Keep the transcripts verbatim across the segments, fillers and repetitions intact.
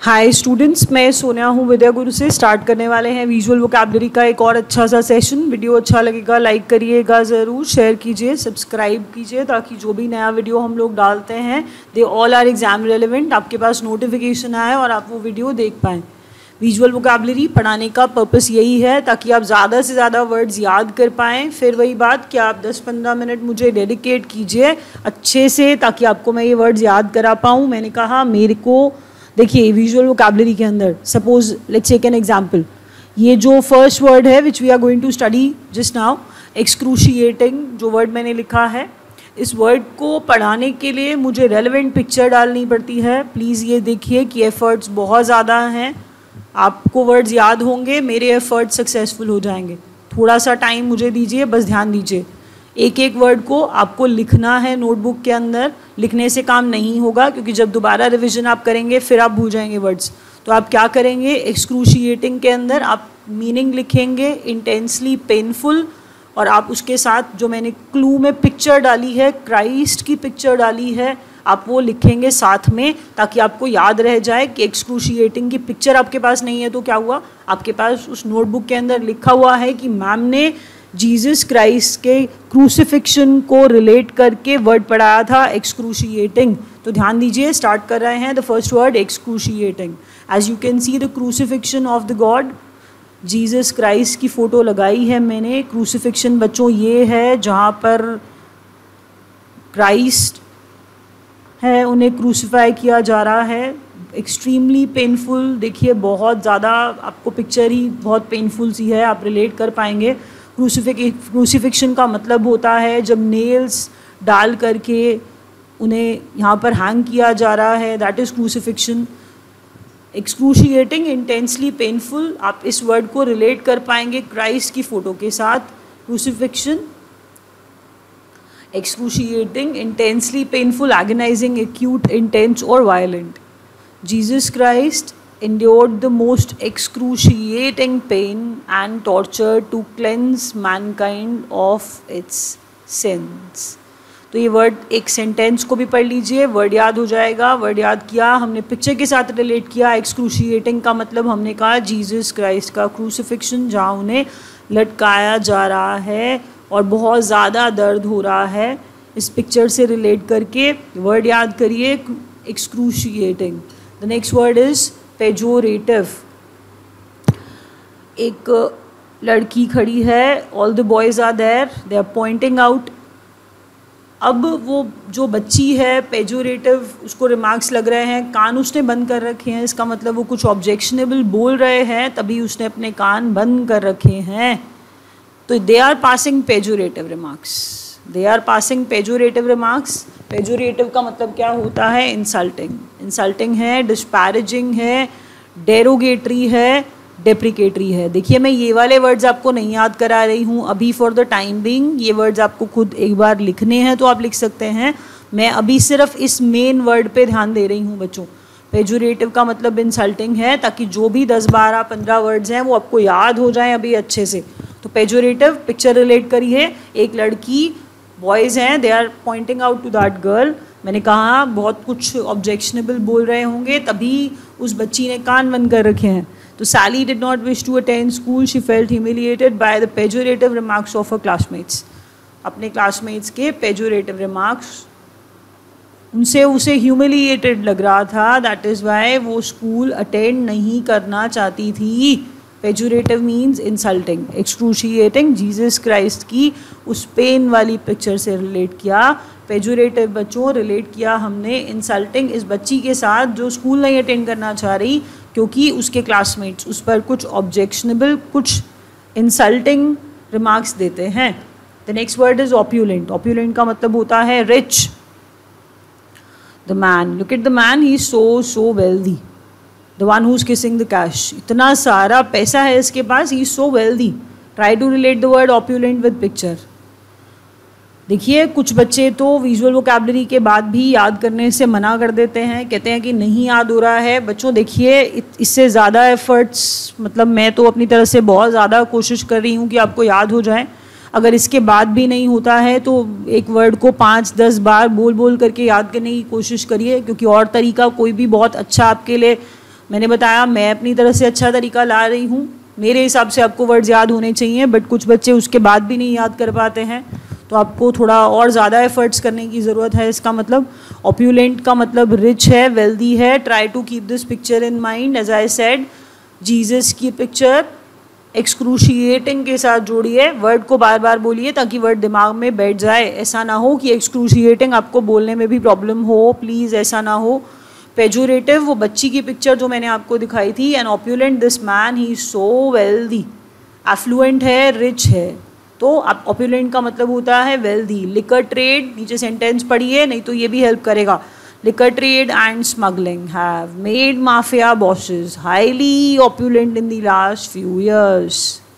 Hi students, मैं सोनिया हूँ विद्या गुरु से। स्टार्ट करने वाले हैं विजुअल वोकैबुलरी का एक और अच्छा सा सेशन। वीडियो अच्छा लगेगा लाइक करिएगा, ज़रूर शेयर कीजिए, सब्सक्राइब कीजिए, ताकि जो भी नया वीडियो हम लोग डालते हैं they all are exam relevant, आपके पास नोटिफिकेशन आए और आप वो वीडियो देख पाएँ। विजुअल वोकैबुलरी पढ़ाने का पर्पस यही है ताकि आप ज़्यादा से ज़्यादा वर्ड्स याद कर पाएँ। फिर वही बात कि आप दस पंद्रह मिनट मुझे डेडिकेट कीजिए अच्छे से, ताकि आपको मैं ये वर्ड्स याद करा पाऊँ। मैंने कहा मेरे को देखिए विजुअल वोकैबुलरी के अंदर suppose let's take an example, ये जो फर्स्ट वर्ड है which we are going to study just now, excruciating, जो वर्ड मैंने लिखा है, इस वर्ड को पढ़ाने के लिए मुझे रेलेवेंट पिक्चर डालनी पड़ती है। प्लीज़ ये देखिए कि एफर्ट्स बहुत ज़्यादा हैं, आपको वर्ड्स याद होंगे, मेरे एफर्ट्स सक्सेसफुल हो जाएंगे। थोड़ा सा टाइम मुझे दीजिए, बस ध्यान दीजिए। एक एक वर्ड को आपको लिखना है नोटबुक के अंदर। लिखने से काम नहीं होगा, क्योंकि जब दोबारा रिवीजन आप करेंगे फिर आप भूल जाएंगे वर्ड्स। तो आप क्या करेंगे, एक्सक्रूशिएटिंग के अंदर आप मीनिंग लिखेंगे, इंटेंसली पेनफुल, और आप उसके साथ जो मैंने क्लू में पिक्चर डाली है, क्राइस्ट की पिक्चर डाली है, आप वो लिखेंगे साथ में, ताकि आपको याद रह जाए कि एक्सक्रूशिएटिंग की पिक्चर आपके पास नहीं है तो क्या हुआ, आपके पास उस नोटबुक के अंदर लिखा हुआ है कि मैम ने जीसस क्राइस्ट के क्रूसिफिक्शन को रिलेट करके वर्ड पढ़ाया था एक्सक्रूशिएटिंग। तो ध्यान दीजिए, स्टार्ट कर रहे हैं। The first word excruciating. As you can see the crucifixion of the God, Jesus Christ की फ़ोटो लगाई है मैंने। क्रूसिफिक्शन बच्चों ये है जहाँ पर क्राइस्ट है, उन्हें क्रूसिफाई किया जा रहा है। एक्सट्रीमली पेनफुल, देखिए बहुत ज़्यादा, आपको पिक्चर ही बहुत पेनफुल सी है, आप रिलेट कर पाएंगे। क्रूसिफिक क्रूसिफिक्शन का मतलब होता है जब नेल्स डाल करके उन्हें यहाँ पर हैंग किया जा रहा है, that is crucifixion. Excruciating, intensely painful, आप इस वर्ड को रिलेट कर पाएंगे क्राइस्ट की फ़ोटो के साथ। Crucifixion, excruciating, intensely painful, agonizing, acute, intense or violent. Jesus Christ endured the most excruciating pain and torture to cleanse mankind of its sins. तो ये वर्ड एक सेंटेंस को भी पढ़ लीजिए, वर्ड याद हो जाएगा। वर्ड याद किया, हमने पिक्चर के साथ रिलेट किया। एक्सक्रूशिएटिंग का मतलब हमने कहा जीसस क्राइस्ट का क्रूसिफिक्शन, जहाँ उन्हें लटकाया जा रहा है और बहुत ज़्यादा दर्द हो रहा है। इस पिक्चर से रिलेट करके वर्ड याद करिए, excruciating. The next word is pejorative. एक लड़की खड़ी है, all the boys are there, they are pointing out. अब वो जो बच्ची है पेजोरेटिव, उसको रिमार्क्स लग रहे हैं, कान उसने बंद कर रखे हैं, इसका मतलब वो कुछ ऑब्जेक्शनेबल बोल रहे हैं, तभी उसने अपने कान बंद कर रखे हैं। तो they are passing pejorative remarks, they are passing pejorative remarks. Pejorative का मतलब क्या होता है, इंसल्टिंग। इंसल्टिंग है, डिस्पैरेजिंग है, डेरोगेटरी है, डेप्रिकेटरी है। देखिए मैं ये वाले वर्ड्स आपको नहीं याद करा रही हूँ अभी फॉर द टाइम बिंग, ये वर्ड्स आपको खुद एक बार लिखने हैं तो आप लिख सकते हैं। मैं अभी सिर्फ इस मेन वर्ड पे ध्यान दे रही हूँ बच्चों। पेजोरेटिव का मतलब इंसल्टिंग है, ताकि जो भी दस बारह पंद्रह वर्ड्स हैं वो आपको याद हो जाएं अभी अच्छे से। तो पेजोरेटिव, पिक्चर रिलेट करिए, एक लड़की, बॉयज़ हैं, they are pointing out to that girl. मैंने कहा बहुत कुछ ऑब्जेक्शनेबल बोल रहे होंगे, तभी उस बच्ची ने कान बंद कर रखे हैं। तो Sally did not wish to attend school, she felt humiliated by the pejorative remarks of her classmates. अपने क्लासमेट्स के पेजोरेटिव रिमार्क्स, उनसे उसे ह्यूमिलिएटेड लग रहा था, दैट इज़ वाई वो स्कूल अटेंड नहीं करना चाहती थी। Pejorative means insulting. Excruciating, Jesus Christ की उस पेन वाली पिक्चर से रिलेट किया। पेजोरेटिव बच्चों रिलेट किया हमने इंसल्टिंग इस बच्ची के साथ जो स्कूल नहीं अटेंड करना चाह रही, क्योंकि उसके क्लासमेट्स उस पर कुछ ऑब्जेक्शनेबल, कुछ इंसल्टिंग रिमार्क्स देते हैं। The next word is opulent. Opulent का मतलब होता है rich. The man, look at the man, he is so so wealthy. The one who is kissing the cash, इतना सारा पैसा है इसके पास, he is so wealthy. Try to relate the word opulent with picture. देखिए कुछ बच्चे तो विजुअल वोकैबुलरी के बाद भी याद करने से मना कर देते हैं, कहते हैं कि नहीं याद हो रहा है। बच्चों देखिए इससे ज़्यादा एफर्ट्स, मतलब मैं तो अपनी तरफ से बहुत ज़्यादा कोशिश कर रही हूँ कि आपको याद हो जाए। अगर इसके बाद भी नहीं होता है तो एक वर्ड को पाँच दस बार बोल बोल करके याद करने की कोशिश करिए, क्योंकि और तरीका कोई भी बहुत अच्छा आपके लिए मैंने बताया मैं अपनी तरफ से अच्छा तरीका ला रही हूँ, मेरे हिसाब से आपको वर्ड्स याद होने चाहिए, बट कुछ बच्चे उसके बाद भी नहीं याद कर पाते हैं, तो आपको थोड़ा और ज़्यादा एफर्ट्स करने की ज़रूरत है। इसका मतलब ऑप्यूलेंट का मतलब रिच है, वेल्दी है। Try to keep this picture in mind. As I said, Jesus की पिक्चर एक्सक्रूशिएटिंग के साथ जोड़िए, वर्ड को बार बार बोलिए ताकि वर्ड दिमाग में बैठ जाए। ऐसा ना हो कि एक्सक्रूशिएटिंग आपको बोलने में भी प्रॉब्लम हो, प्लीज़ ऐसा ना हो। पेजोरेटिव, वो बच्ची की पिक्चर जो मैंने आपको दिखाई थी। And opulent, this man he so wealthy, affluent है, रिच है। तो आप ऑप्यूलेंट का मतलब होता है वेल्दी। लिकर ट्रेड, नीचे सेंटेंस पढ़िए नहीं तो ये भी हेल्प करेगा। Liquor trade and smuggling have made mafia bosses highly opulent in the last few years.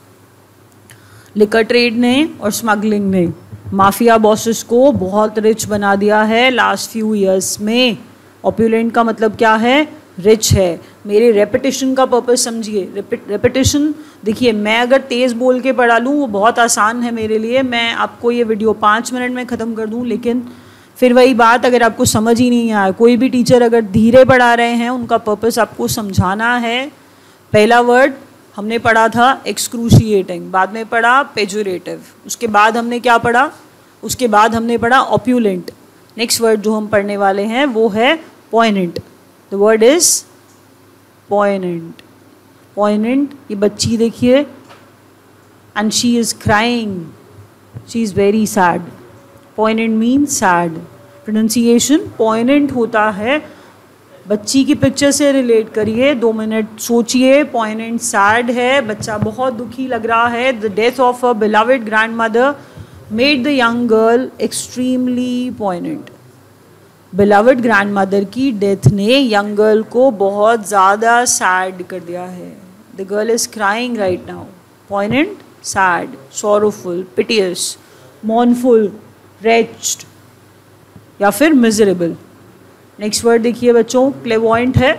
Liquor trade ने और स्मगलिंग ने माफिया बॉसेस को बहुत रिच बना दिया है लास्ट फ्यू इयर्स में। ऑप्यूलेंट का मतलब क्या है? रिच है। मेरे रेपिटेशन का पर्पस समझिए। रेपिटेशन देखिए, मैं अगर तेज़ बोल के पढ़ा लूँ वो बहुत आसान है मेरे लिए, मैं आपको ये वीडियो पाँच मिनट में ख़त्म कर दूँ, लेकिन फिर वही बात, अगर आपको समझ ही नहीं आया, कोई भी टीचर अगर धीरे पढ़ा रहे हैं, उनका पर्पस आपको समझाना है। पहला वर्ड हमने पढ़ा था एक्सक्रूशिएटिंग, बाद में पढ़ा पेजोरेटिव, उसके बाद हमने क्या पढ़ा? उसके बाद हमने पढ़ा ऑप्यूलेंट। नेक्स्ट वर्ड जो हम पढ़ने वाले हैं वो है poignant. The word is poignant. Poignant, ये बच्ची देखिए, and she is crying, she is very sad. Poignant means sad. Pronunciation poignant होता है। बच्ची की पिक्चर से रिलेट करिए, दो मिनट सोचिए। पोइनेंट सैड है, बच्चा बहुत दुखी लग रहा है। The death of a beloved grandmother made the young girl extremely poignant. Beloved grandmother की डेथ ने यंग गर्ल को बहुत ज़्यादा सैड कर दिया है। The girl is crying right now. Poignant, sad, sorrowful, piteous, mournful, wretched या फिर मिजरेबल। नेक्स्ट वर्ड देखिए बच्चों, क्लेवॉइंट है।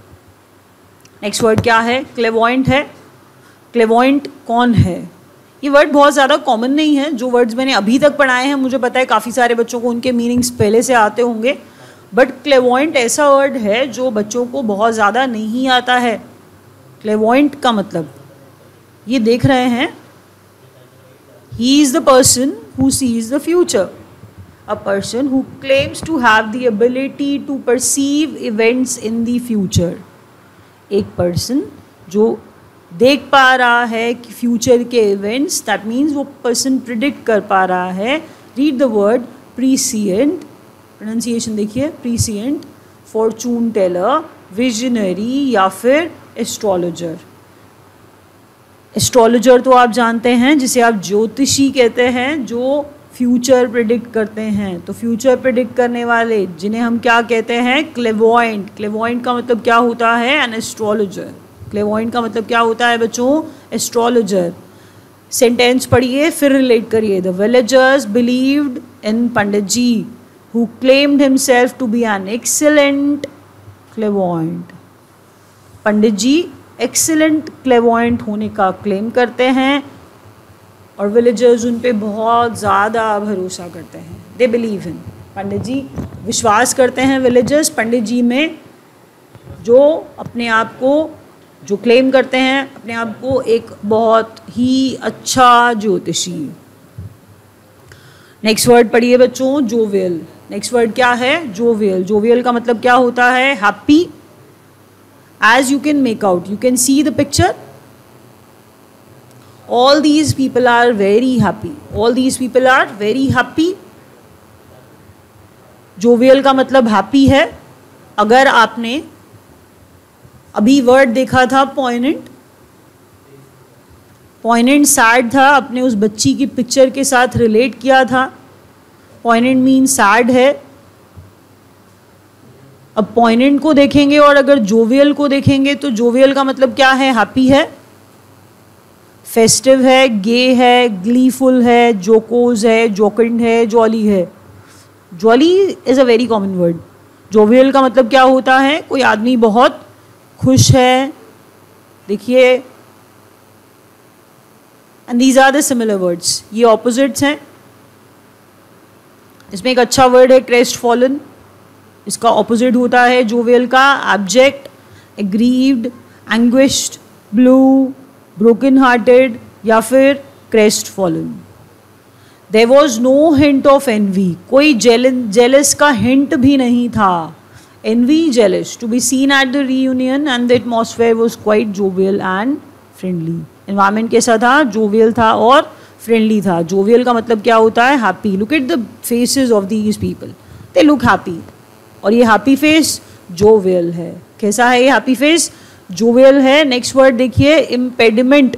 नेक्स्ट वर्ड क्या है? क्लेवॉइंट है। क्लेवॉइंट कौन है? ये वर्ड बहुत ज़्यादा कॉमन नहीं है। जो वर्ड्स मैंने अभी तक पढ़ाए हैं, मुझे पता है काफ़ी सारे बच्चों को उनके मीनिंग्स पहले से आते होंगे, बट क्लेवॉइंट ऐसा वर्ड है जो बच्चों को बहुत ज़्यादा नहीं आता है। क्लेवॉइंट का मतलब, ये देख रहे हैं, he is the person who sees the future. A person who claims to have the ability to perceive events in the future। एक person जो देख पा रहा है कि फ्यूचर के इवेंट्स, दैट मीन्स वो पर्सन प्रिडिक्ट कर पा रहा है। Read the word prescient. Pronunciation देखिए, प्रीसिएंट, फॉर्चून टेलर, विजनरी या फिर एस्ट्रोलॉजर। एस्ट्रोलॉजर तो आप जानते हैं, जिसे आप ज्योतिषी कहते हैं, जो फ्यूचर प्रिडिक्ट करते हैं। तो फ्यूचर प्रिडिक्ट करने वाले जिन्हें हम क्या कहते हैं? क्लेवॉइंट। क्लेवॉइंट का मतलब क्या होता है? An astrologer. क्लेवॉइंट का मतलब क्या होता है बच्चों? एस्ट्रोलॉजर। सेंटेंस पढ़िए फिर रिलेट करिए। The villagers believed in Pandit ji who claimed himself to be an excellent clairvoyant. Pandit ji excellent clairvoyant होने का क्लेम करते हैं और विलेजर्स उन पे बहुत ज़्यादा भरोसा करते हैं। दे बिलीव इन, पंडित जी विश्वास करते हैं विलेजर्स पंडित जी में, जो अपने आप को, जो क्लेम करते हैं अपने आप को एक बहुत ही अच्छा ज्योतिषी। नेक्स्ट वर्ड पढ़िए बच्चों, जोवियल। नेक्स्ट वर्ड क्या है? जोवियल। जोवियल का मतलब क्या होता है? Happy. As you can make out, you can see the picture, all these people are very happy, all these people are very happy। Jovial का मतलब हैप्पी है। अगर आपने अभी वर्ड देखा था पोइनेंट, पोइनेंट सैड था, आपने उस बच्ची की पिक्चर के साथ रिलेट किया था। पोइनेंट मीन सैड है। अब पोइनेंट को देखेंगे और अगर जोवियल को देखेंगे तो जोवियल का मतलब क्या है? हैप्पी है, फेस्टिव है, गे है, ग्लीफुल है, जोकोज है, जोकिंड है, जॉली है। Jolly is a very common word. Jovial का मतलब क्या होता है? कोई आदमी बहुत खुश है। देखिए, and these are the similar words, ये ऑपोजिट्स हैं। इसमें एक अच्छा वर्ड है क्रेस्ट फॉलन, इसका ऑपोजिट होता है जोवियल का abject. Aggrieved, anguished, blue, broken hearted या फिर crestfallen. There was no hint of envy, कोई जेलस का हिंट भी नहीं था। Envy, jealous, to be seen at the reunion and the atmosphere was quite jovial and friendly. Environment कैसा था? Jovial था और फ्रेंडली था। जोवियल का मतलब क्या होता है? Happy. Look at the faces of these people, they look happy. और ये हैप्पी फेस जोवियल है। कैसा है ये हैप्पी फेस? जोवियल है। नेक्स्ट वर्ड देखिए, इम्पेडिमेंट।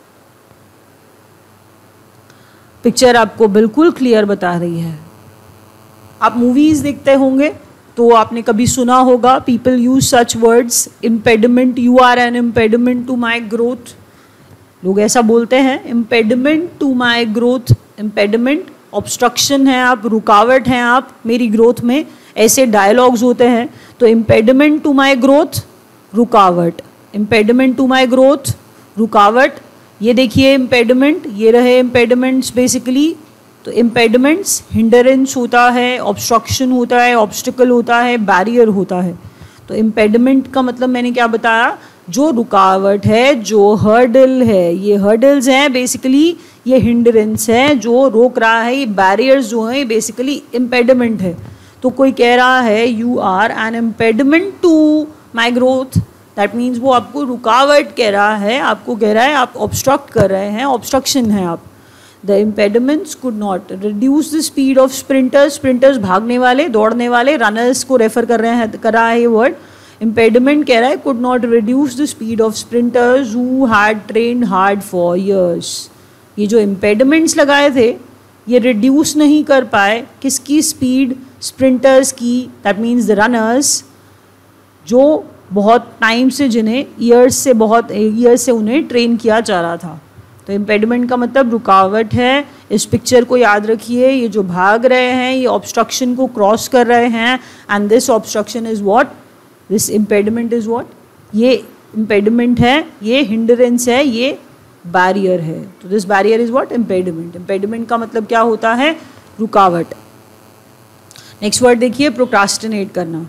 पिक्चर आपको बिल्कुल क्लियर बता रही है। आप मूवीज देखते होंगे तो आपने कभी सुना होगा, people use such words, impediment, you are an impediment to my growth. लोग ऐसा बोलते हैं, impediment to my growth. Impediment obstruction है आप, रुकावट हैं आप मेरी ग्रोथ में, ऐसे डायलॉग्स होते हैं। तो इम्पेडिमेंट टू माई ग्रोथ, रुकावट। इम्पेडिमेंट टू माई ग्रोथ, रुकावट। ये देखिए इम्पेडिमेंट, ये रहे इम्पेडिमेंट्स बेसिकली। तो इम्पेडिमेंट्स हिंडरेंस होता है, ऑब्स्ट्रक्शन होता है, ऑब्स्टिकल होता है, बैरियर होता है। तो इम्पेडिमेंट का मतलब मैंने क्या बताया? जो रुकावट है, जो हर्डल है। ये हर्डल्स हैं बेसिकली, ये हिंडरेंस है जो रोक रहा है। ये बैरियर्स जो हैं बेसिकली इम्पेडिमेंट है। तो कोई कह रहा है you are an impediment to my growth, that means वो आपको रुकावट कह रहा है, आपको कह रहा है आप ऑब्स्ट्रक्ट कर रहे हैं, ऑब्स्ट्रक्शन है आप। The impediments could not reduce the speed of sprinters. Sprinters भागने वाले, दौड़ने वाले, रनर्स को रेफर कर रहे हैं, कर रहा है ये वर्ड। इम्पेडिमेंट कह रहा है could not reduce the speed of sprinters who had trained hard for years. ये जो इम्पेडिमेंट्स लगाए थे ये रिड्यूस नहीं कर पाए किसकी स्पीड? स्प्रिंटर्स की, दैट मीन्स द रनर्स, जो बहुत टाइम से, जिन्हें ईयर्स से, बहुत ईयर्स से उन्हें ट्रेन किया जा रहा था। तो इम्पेडिमेंट का मतलब रुकावट है। इस पिक्चर को याद रखिए, ये जो भाग रहे हैं ये ऑब्स्ट्रक्शन को क्रॉस कर रहे हैं, and this obstruction is what? This impediment is what? ये इम्पेडिमेंट है, ये हिंडरेंस है, ये बैरियर है। तो this barrier is what? Impediment. Impediment का मतलब क्या होता है? रुकावट। नेक्स्ट वर्ड देखिए, प्रोक्रास्टिनेट करना।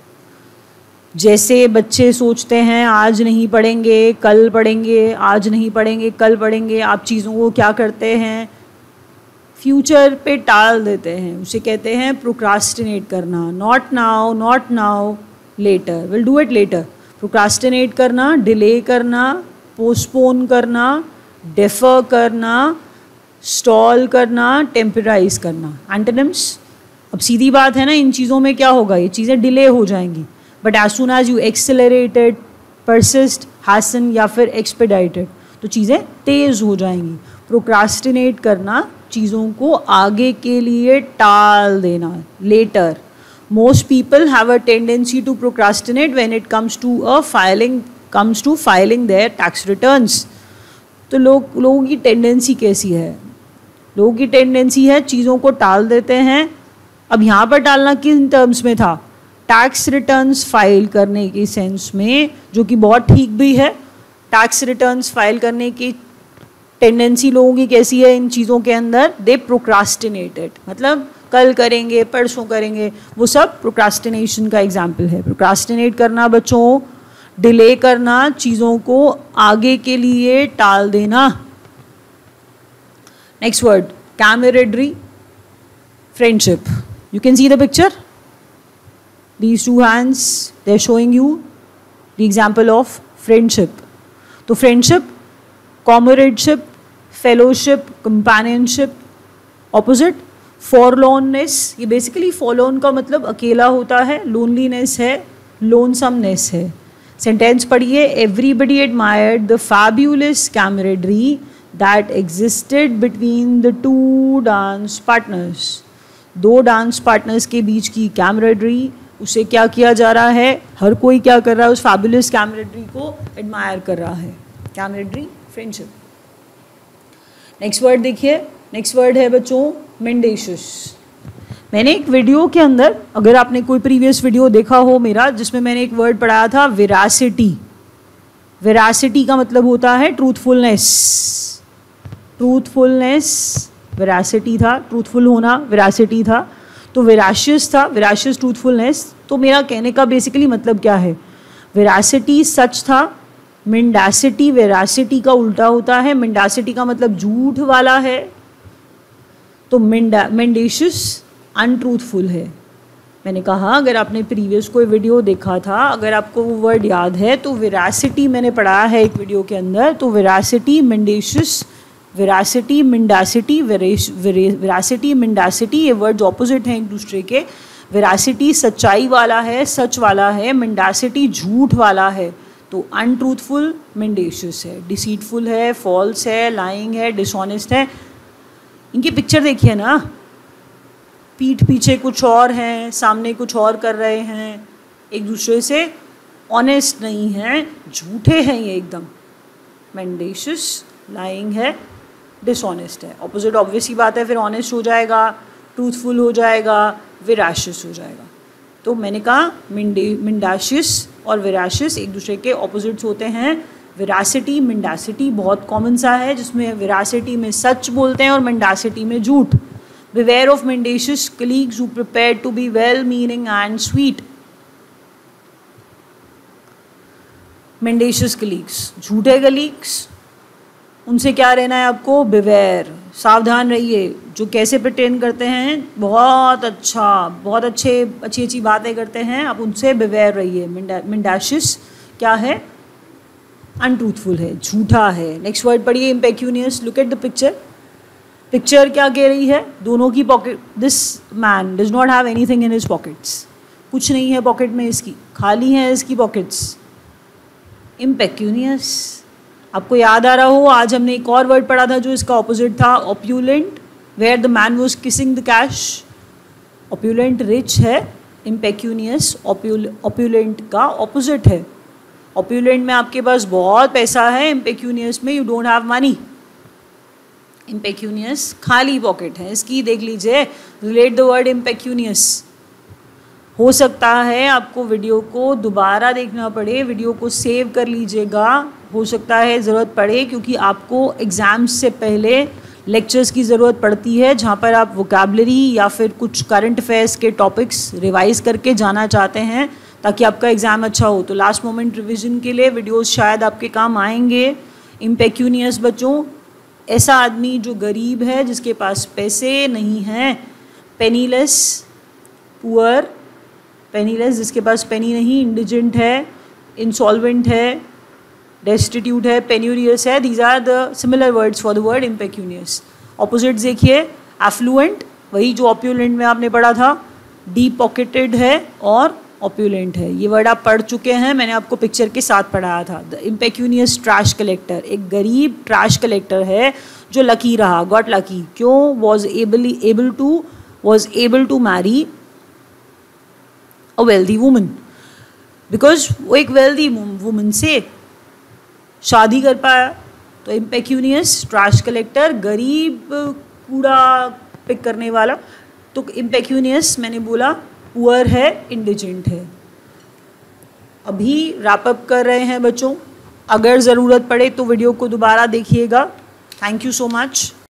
जैसे बच्चे सोचते हैं आज नहीं पढ़ेंगे कल पढ़ेंगे, आज नहीं पढ़ेंगे कल पढ़ेंगे, आप चीज़ों को क्या करते हैं? फ्यूचर पे टाल देते हैं, उसे कहते हैं प्रोक्रास्टिनेट करना। Not now, not now, later, will do it later. Procrastinate करना, डिले करना, पोस्टपोन करना, डेफर करना, स्टॉल करना, टेम्पराइज करना। एंटोनिम्स। अब सीधी बात है ना, इन चीज़ों में क्या होगा? ये चीज़ें डिले हो जाएंगी। But as soon as you accelerated, persist, hasten या फिर एक्सपेडाइटेड, तो चीज़ें तेज़ हो जाएंगी। प्रोक्रास्टिनेट करना, चीज़ों को आगे के लिए टाल देना, later. Most people have a tendency to procrastinate when it comes to a filing comes to filing their tax returns. तो लोग लोगों की टेंडेंसी कैसी है? लोगों की टेंडेंसी है चीज़ों को टाल देते हैं। अब यहाँ पर टालना किन टर्म्स में था? टैक्स रिटर्न्स फाइल करने की सेंस में, जो कि बहुत ठीक भी है। टैक्स रिटर्न्स फाइल करने की टेंडेंसी लोगों की कैसी है इन चीज़ों के अंदर? दे प्रोक्रास्टिनेटेड, मतलब कल करेंगे, परसों करेंगे, वो सब प्रोक्रास्टिनेशन का एग्जाम्पल है। प्रोक्रास्टिनेट करना बच्चों, डिले करना, चीज़ों को आगे के लिए टाल देना। Next word, camaraderie, friendship. You can see the picture, these two hands, they're showing you the example of friendship. तो friendship, comradeship, fellowship, companionship, opposite forlornness। ये basically forlorn का मतलब अकेला होता है, loneliness है, lonesomeness है। sentence पढ़िए, everybody admired the fabulous camaraderie that existed between the two dance partners। दो डांस पार्टनर्स के बीच की कैमरेडरी, उसे क्या किया जा रहा है? हर कोई क्या कर रहा है? उस फैबुलस कैमरेडरी को एडमायर कर रहा है। Camaraderie, friendship. नेक्स्ट वर्ड देखिए, नेक्स्ट वर्ड है बच्चों मेंडेशियस। मैंने एक वीडियो के अंदर, अगर आपने कोई प्रीवियस वीडियो देखा हो मेरा, जिसमें मैंने एक वर्ड पढ़ाया था वेरासिटी। वेरासिटी का मतलब होता है ट्रूथफुलनेस। ट्रूथफुलनेस, वेरासिटी था, ट्रूथफुल होना, वेरासिटी था। तो वेराशियस था, वेराशियस ट्रूथफुलनेस। तो मेरा कहने का बेसिकली मतलब क्या है? वेरासिटी सच था, मेंडासिटी वेरासिटी का उल्टा होता है, मेंडासिटी का मतलब झूठ वाला है, तो मेंडा मेंडेशियस अनट्रूथफुल है। मैंने कहा अगर आपने प्रीवियस कोई वीडियो देखा था, अगर आपको वो वर्ड याद है, तो वेरासिटी मैंने पढ़ा है एक वीडियो के अंदर, तो veracity mendacious, veracity mendacity, veracity mendacity ये वर्ड्स ऑपोजिट हैं एक दूसरे के। वेरासिटी सच्चाई वाला है, सच वाला है, मेंडासिटी झूठ वाला है, तो अनट्रूथफुल मेंडेशियस है, डिसीटफुल है, फॉल्स है, लाइंग है, डिसऑनेस्ट है। इनकी पिक्चर देखिए ना, पीठ पीछे कुछ और हैं, सामने कुछ और कर रहे हैं, एक दूसरे से ऑनेस्ट नहीं हैं, झूठे हैं ये एकदम। मेंडेशियस लाइंग है, डिसऑनेस्ट है। ऑपोजिट ऑब्वियस ही बात है, फिर ऑनेस्ट हो जाएगा, ट्रूथफुल हो जाएगा, वेराशियस हो जाएगा। तो मैंने कहा मिंडे मिंडाशियस और वेराशियस एक दूसरे के ऑपोजिट्स होते हैं। वेरासिटी मेंडासिटी बहुत कॉमन सा है, जिसमें वेरासिटी में सच बोलते हैं और मेंडासिटी में झूठ। Beware of mendacious colleagues who prepare to be well-meaning and sweet. Mendacious colleagues, झूठे colleagues, उनसे क्या रहना है आपको? Beware, सावधान रहिए। जो कैसे pretend करते हैं, बहुत अच्छा, बहुत अच्छे अच्छी अच्छी बातें करते हैं, आप उनसे beware रहिए। Mendacious क्या है? Untruthful है, झूठा है। Next word पढ़िए, impecunious. Look at the picture. Picture क्या कह रही है? दोनों की pocket, this man does not have anything in his pockets, कुछ नहीं है पॉकेट में इसकी, खाली हैं इसकी पॉकेट्स। इम्पेक्यूनियस, आपको याद आ रहा हो, आज हमने एक और वर्ड पढ़ा था जो इसका ऑपोजिट था, opulent, where the man was kissing the cash. Opulent rich है, इम्पेक्यूनियस ऑप्यूलेंट का ऑपोजिट है। ऑप्यूलेंट में आपके पास बहुत पैसा है, इम्पेक्यूनियस में you don't have money. Impecunious खाली पॉकेट है इसकी, देख लीजिए, रिलेट द वर्ड इम्पेक्यूनियस। हो सकता है आपको वीडियो को दोबारा देखना पड़े, वीडियो को सेव कर लीजिएगा, हो सकता है ज़रूरत पड़े, क्योंकि आपको एग्ज़ाम्स से पहले लेक्चर्स की ज़रूरत पड़ती है, जहाँ पर आप वोकैबलरी या फिर कुछ करंट अफेयर्स के टॉपिक्स रिवाइज करके जाना चाहते हैं ताकि आपका एग्ज़ाम अच्छा हो। तो लास्ट मोमेंट रिविज़न के लिए वीडियोज़ शायद आपके काम आएंगे। इम्पेक्यूनियस बच्चों, ऐसा आदमी जो गरीब है, जिसके पास पैसे नहीं हैं, पेनीलेस, पुअर, पेनीलेस जिसके पास पेनी नहीं, इंडिजेंट है, इंसॉल्वेंट है, डेस्टिट्यूट है, पेन्यूरियस है। These are the similar words for the word impecunious. Opposite देखिए, एफ्लुएंट, वही जो ऑप्यूलेंट में आपने पढ़ा था, डीप पॉकेटेड है और ऑप्यूलेंट है। ये वर्ड आप पढ़ चुके हैं, मैंने आपको पिक्चर के साथ पढ़ाया था। द इम्पेक्यूनियस ट्रैश कलेक्टर, एक गरीब ट्रैश कलेक्टर है जो लकी रहा, गॉट लकी। क्यों? Was able able to was able to marry a wealthy woman, because वो एक वेल्दी वुमन से शादी कर पाया। तो इम्पेक्यूनियस ट्रैश कलेक्टर, गरीब कूड़ा पिक करने वाला। तो इम्पेक्यूनियस मैंने बोला पुअर है, इंडिजेंट है। अभी रैप अप कर रहे हैं बच्चों, अगर ज़रूरत पड़े तो वीडियो को दोबारा देखिएगा। Thank you so much.